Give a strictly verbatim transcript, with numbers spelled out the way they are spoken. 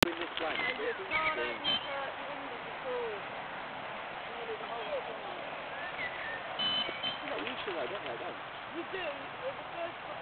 in this lane. And you can't open the windows at all. Nearly the whole time. You get used to that, don't they? Don't? You do. Well, the first